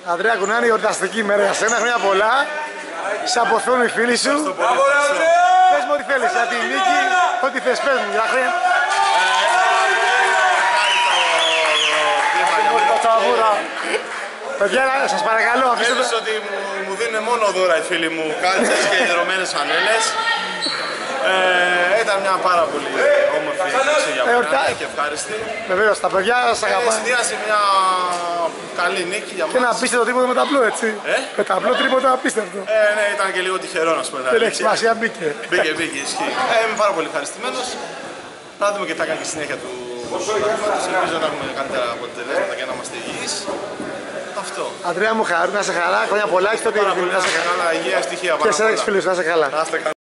Ανδρέα Κουνάνη, εορταστική ημέρα για σένα, χρόνια πολλά. Σε αποθούν οι φίλοι σου. Πες μου ό,τι θέλεις για τη νίκη, ό,τι θες πες μου, για χρόνια. Παιδιά, σας παρακαλώ, αφήστε το. Ότι μου δίνουν μόνο δώρα οι φίλοι μου, κάλτσες και ιδρωμένες φανέλες. Ήταν μια πάρα πολύ όμορφη νίκη για μένα και ευχάριστη. Βεβαίως, τα παιδιά σας αγαπάνε. Συνδυάσει μια καλή νίκη για μας. Και ένα απίστευτο τρίποντο με ταμπλό, έτσι. Με ταμπλό τρίποντο απίστευτο. Ναι, ήταν και λίγο τυχερό να σου πω. Δεν έχει σημασία, μπήκε. Μπήκε, ισχύει. Είμαι πάρα πολύ ευχαριστημένος. Θα δούμε και θα κάνει και συνέχεια του πρωταθλήματος. Ελπίζω να έχουμε καλύτερα αποτελέσματα και να είμαστε υγιείς. Αυτό. Ανδρέα μου, να σε χαρά, χρόνια πολλά, έχεις το τι να σε καλά, υγεία, ευτυχία. Και σε φίλους, να σε καλά.